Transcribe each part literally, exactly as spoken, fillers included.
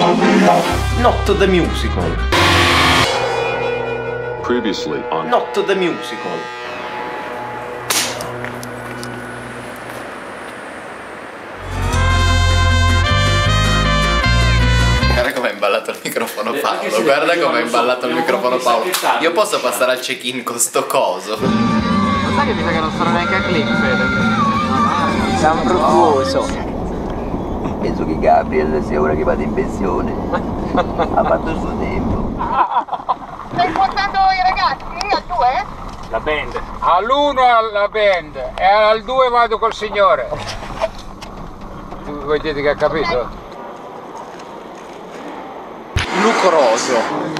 Not the musical. Previously on Not the musical. Guarda come ha imballato il microfono Paolo. Guarda come ha imballato il microfono Paolo. Io posso passare al check-in con sto coso. Ma sai che mi sa che non sono neanche a click, Fede? Sei un bruttuoso. Penso che Gabriel sia ora che vada in pensione. Ha fatto il suo tempo. Stai portando i ragazzi al due? La band. All'uno alla band e al due vado col signore. Voi dite che ha capito? Lucoroso.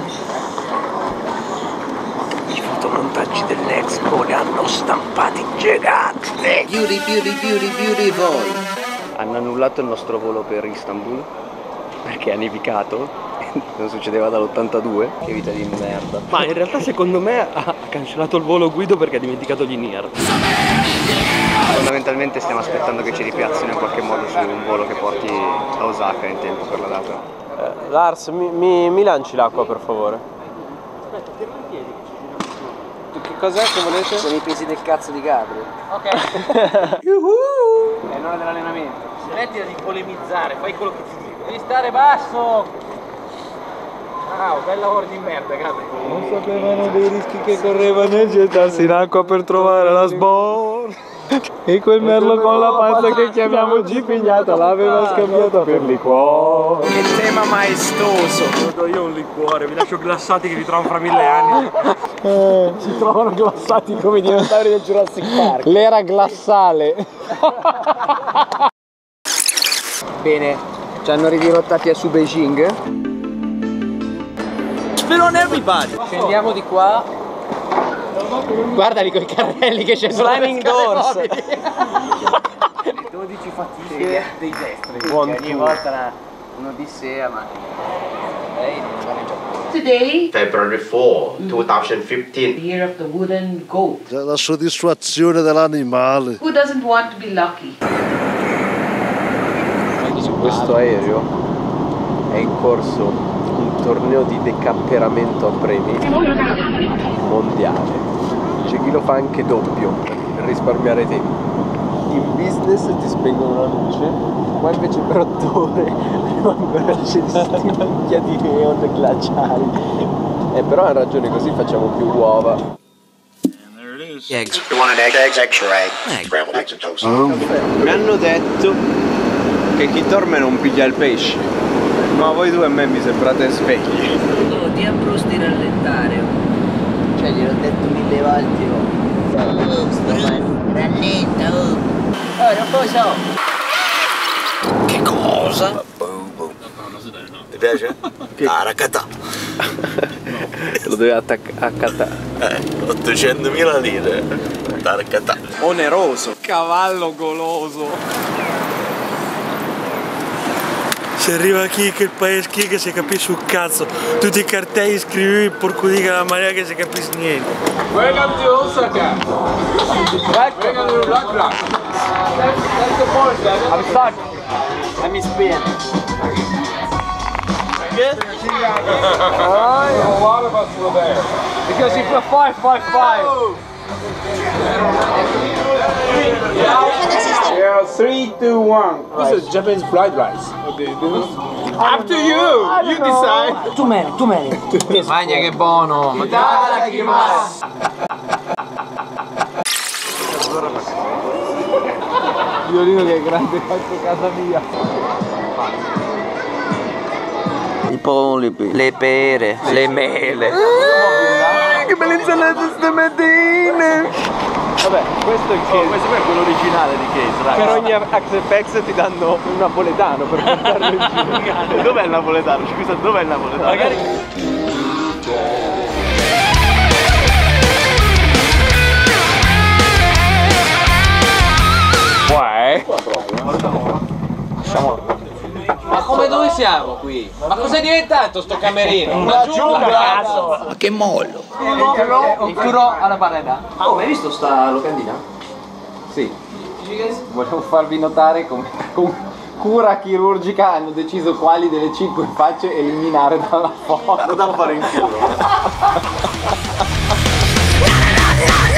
I fotomontaggi dell'Expo li hanno stampati giganti. Beauty, beauty, beauty, beautiful. Hanno annullato il nostro volo per Istanbul perché ha nevicato, non succedeva dall'ottantadue. Che vita di merda. Ma in realtà secondo me ha cancellato il volo Guido perché ha dimenticato gli N I R. Fondamentalmente stiamo aspettando che ci ripiazzino in qualche modo su un volo che porti a Osaka in tempo per la data. Eh, Lars, mi, mi, mi lanci l'acqua per favore? Aspetta, tiro in piedi. Che cos'è che volete? Sono i pesi del cazzo di Gabriel. Ok. Yuhu! È l'ora dell'allenamento. Smettila di polemizzare, fai quello che ti dico. Devi stare basso! Ah, bel lavoro di merda, Gabriel. Non sapevano dei rischi che correva nel gettarsi in acqua per trovare la sbor. E quel merlo con la panza che chiamiamo G pignata l'aveva scambiata per liquore. Che tema maestoso! Io ho un liquore, vi lascio glassati che vi trovo fra mille anni. Eh, si trovano glassati come i dinosauri del Jurassic Park. L'era glassale. Bene, ci hanno ridirottati a su Beijing. Spit on everybody. Scendiamo di qua. Guardali quei carrelli che c'è Slamming doors. dodici fatiche dei destri. Ogni volta un'odissea, ma Today, February fourth, twenty fifteen. year of the wooden goat. La soddisfazione dell'animale. Who doesn't want to be lucky? Su questo aereo è in corso un torneo di decapperamento a premi mondiale. C'è chi lo fa anche doppio per risparmiare tempo. In business ti spengono la luce, qua invece per otto ore rimangono accesi sti minchia di neon glaciali. Eh però ha ragione, così facciamo più uova. Eggs. You want an egg? Eggs, extra egg. Scrambled eggs and toast. Mi hanno detto che chi dorme non piglia il pesce, ma voi due a me mi sembrate svegli. no, ti approsti rallentare. Cioè gliel'ho detto mille volte. Oh, sto rallenta, oh. Oh, non posso. Che cosa? Ti piace? Aracata. Lo devi attaccare. Eh, ottocentomila lire. Aracata. Oneroso. Cavallo goloso. Se arriva chi che il paese chi che si capisce un cazzo. Tutti i cartelli scrivevi porco di la maniera che si capisce niente. Welcome to Osaka. Welcome to Black Rock. That's, that's the point, I'm stuck. Let me spin. Good? A lot of us were there. Because you put five, five, five. Yeah, three, two, one. This is Japanese fried rice. Up to you. You decide. Too many, too many. Magna che buono. Itadakimasu. Violino che è grande quanto casa mia. I polipi, le pere, le mele. Che belle insalate stamattina! Vabbè, questo è il case. Oh, questo è quello originale di case, raga. Per ogni Axel Pex ti danno un napoletano per portarlo in giro. Dov'è il napoletano? Scusa, dov'è il napoletano? Magari... Uè? Ma come dove siamo qui? Ma cos'è diventato sto camerino? Una giungla, cazzo! Ma che mollo! Il turo alla pareda. Oh, ma hai visto sta locandina? Sì. Volevo farvi notare come, come, cura chirurgica hanno deciso quali delle cinque facce eliminare dalla foto. Da fare in culo.